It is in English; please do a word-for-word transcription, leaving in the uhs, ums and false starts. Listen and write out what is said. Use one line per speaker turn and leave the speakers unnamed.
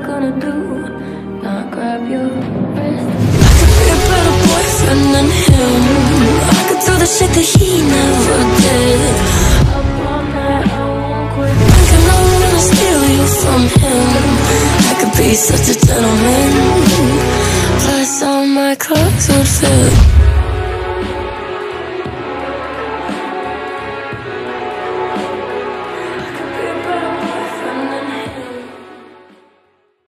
gonna do? Not grab your wrist. I could be a better boyfriend than him. I could do the shit that he never did. Up all night, I won't quit. Thinking I'm gonna steal you from him. I could be such a gentleman. Plus all my clothes would fit.